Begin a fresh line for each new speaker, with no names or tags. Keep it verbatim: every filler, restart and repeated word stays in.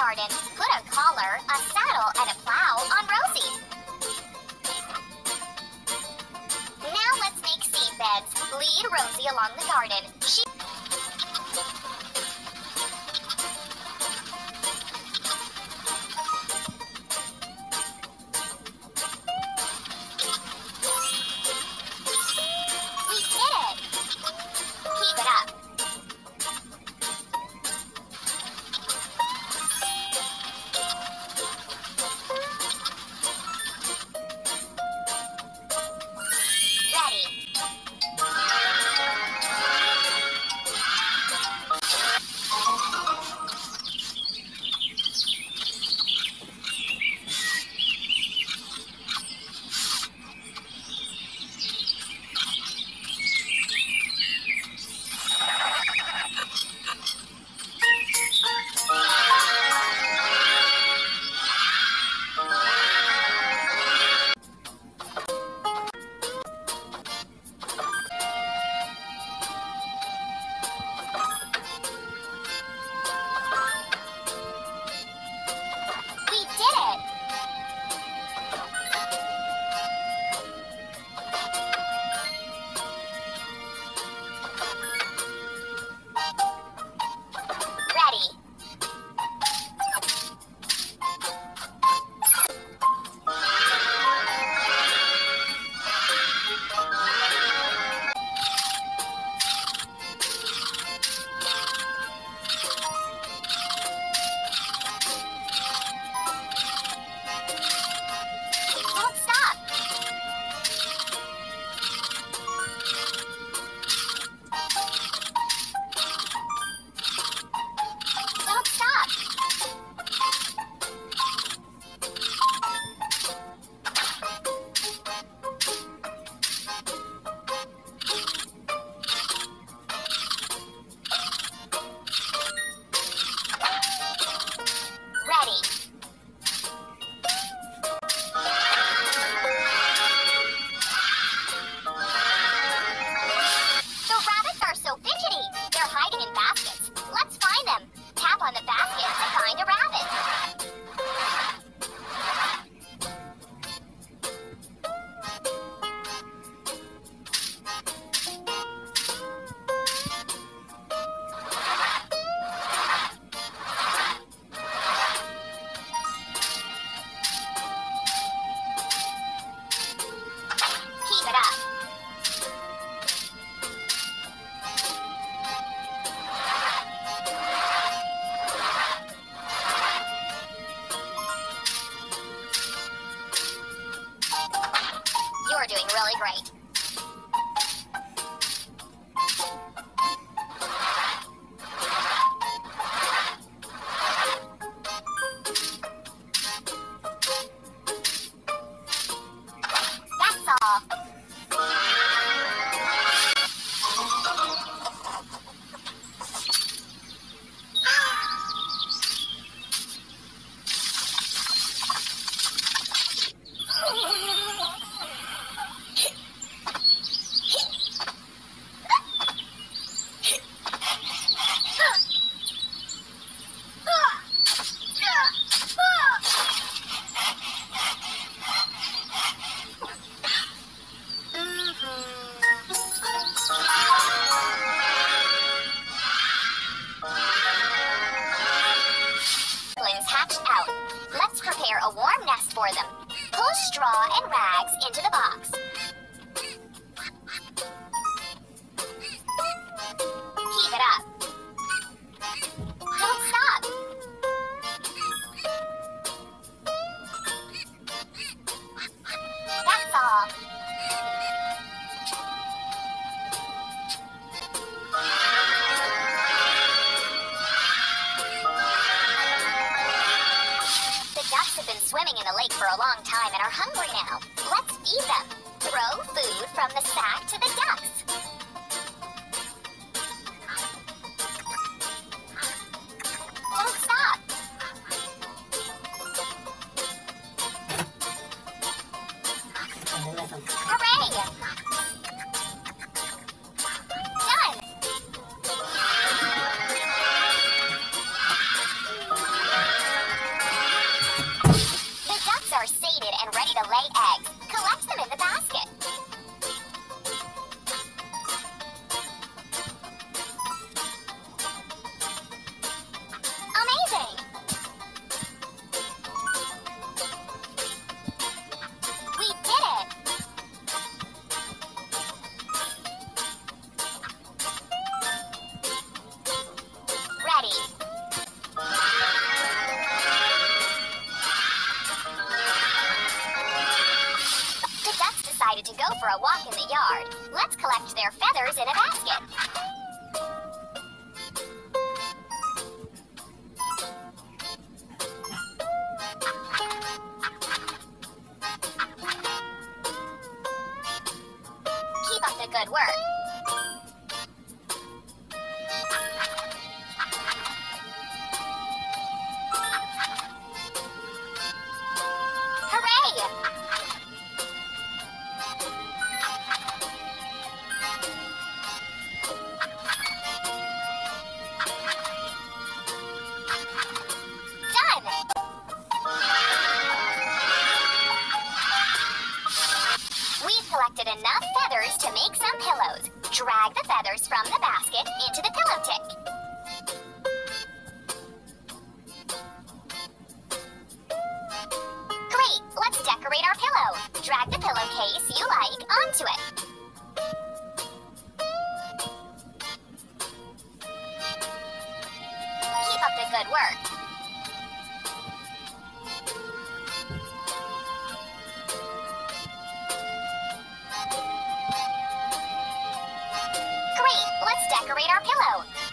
garden, put a collar, a saddle, and a plow on Rosie. Now let's make seed beds. Lead Rosie along the garden. She We did it! Keep it up. You're doing really great. That's all. Hatched out. Let's prepare a warm nest for them. Pull straw and rags into the box. Keep it up. Don't stop. That's all. Have been swimming in the lake for a long time and are hungry now. Let's feed them. Throw food from the sack to the ducks. Don't stop. Hooray! Done! the good work. Great, let's decorate our pillow.